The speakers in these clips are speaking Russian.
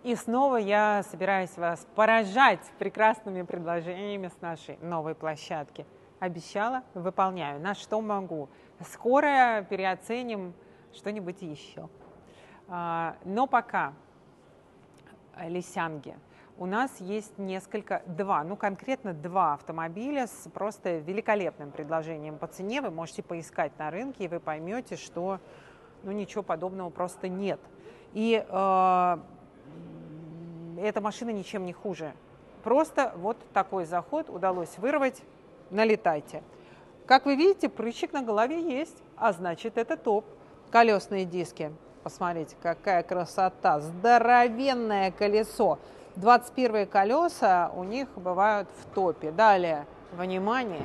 И снова я собираюсь вас поражать прекрасными предложениями с нашей новой площадки. Обещала, выполняю. На что могу. Скоро переоценим что-нибудь еще. Но пока Лисянги. У нас есть конкретно два автомобиля с просто великолепным предложением по цене. Вы можете поискать на рынке, и вы поймете, что ничего подобного просто нет. И эта машина ничем не хуже. Просто вот такой заход удалось вырвать. Налетайте. Как вы видите, прыщик на голове есть, а значит, это топ. Колесные диски. Посмотрите, какая красота. Здоровенное колесо. 21 колеса у них бывают в топе. Далее, внимание,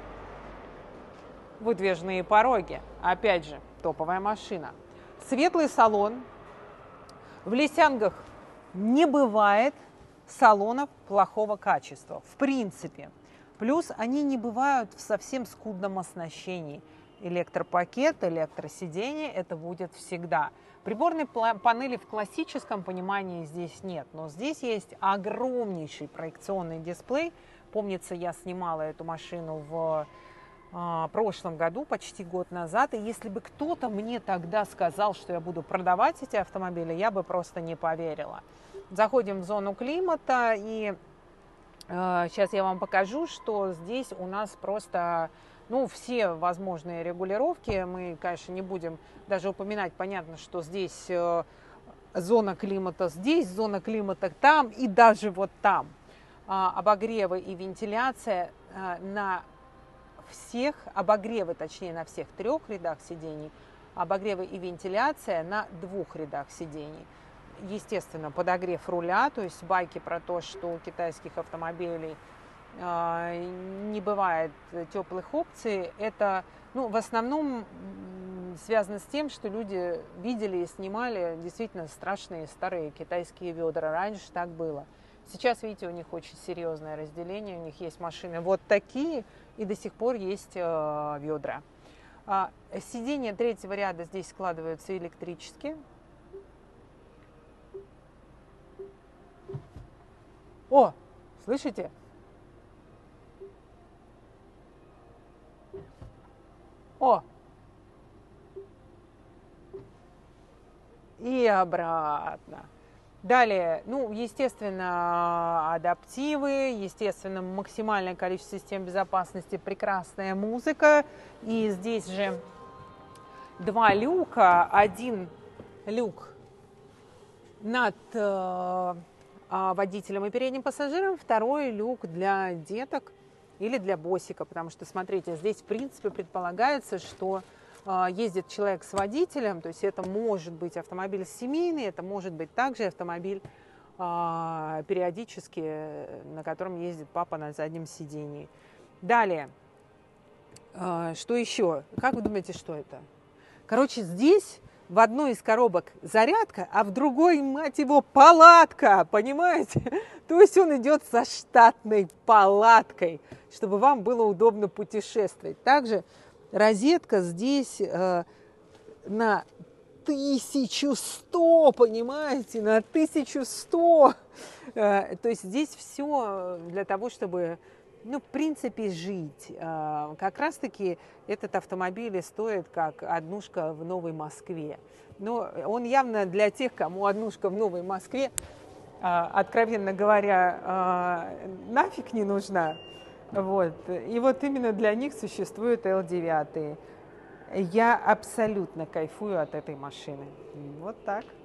выдвижные пороги. Опять же, топовая машина. Светлый салон. В Лисянгах не бывает салонов плохого качества, в принципе. Плюс они не бывают в совсем скудном оснащении. Электропакет, электросиденье – это будет всегда. Приборной панели в классическом понимании здесь нет, но здесь есть огромнейший проекционный дисплей. Помнится, я снимала эту машину в прошлом году, почти год назад, и если бы кто-то мне тогда сказал, что я буду продавать эти автомобили, я бы просто не поверила. Заходим в зону климата, и сейчас я вам покажу, что здесь у нас просто все возможные регулировки. Мы, конечно, не будем даже упоминать. Понятно, что здесь зона климата здесь, зона климата там и даже вот там. Обогревы и вентиляция на всех, на всех 3 рядах сидений, обогревы и вентиляция на 2 рядах сидений. Естественно, подогрев руля, то есть байки про то, что у китайских автомобилей не бывает теплых опций, это в основном связано с тем, что люди видели и снимали действительно страшные старые китайские ведра. Раньше так было. Сейчас, видите, у них очень серьезное разделение, у них есть машины вот такие, и до сих пор есть ведра. Сиденья 3-го ряда здесь складываются электрически. О, слышите? О! И обратно. Далее, естественно, адаптивы, естественно, максимальное количество систем безопасности, прекрасная музыка. И здесь же 2 люка. Один люк над водителем и передним пассажиром, второй люк для деток или для босика, потому что, смотрите, здесь, в принципе, предполагается, что ездит человек с водителем, то есть это может быть автомобиль семейный, это может быть также автомобиль периодически, на котором ездит папа на заднем сидении. Далее, что еще? Как вы думаете, что это? Короче, здесь в одной из коробок зарядка, а в другой, мать его, палатка, понимаете? То есть он идет со штатной палаткой, чтобы вам было удобно путешествовать. Также розетка здесь на 1100, понимаете, на 1100. То есть здесь все для того, чтобы, в принципе, жить. Как раз-таки этот автомобиль стоит как однушка в Новой Москве. Но он явно для тех, кому однушка в Новой Москве, откровенно говоря, нафиг не нужна. Вот. И вот именно для них существует L9. Я абсолютно кайфую от этой машины. Вот так.